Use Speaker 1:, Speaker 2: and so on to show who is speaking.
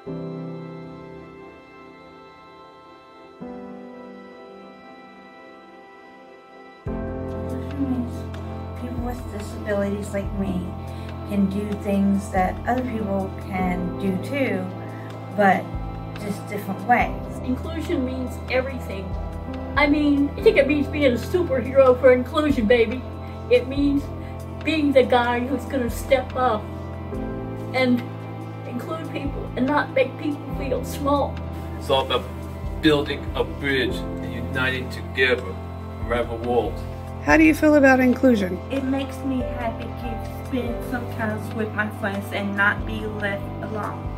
Speaker 1: People with disabilities like me can do things that other people can do too, but just different ways.
Speaker 2: Inclusion means everything. I mean, I think it means being a superhero for inclusion, baby. It means being the guy who's going to step up and include people and not make people feel small.
Speaker 3: It's all about building a bridge and uniting together around the world.
Speaker 4: How do you feel about inclusion?
Speaker 5: It makes me happy to spend some time with my friends and not be left alone.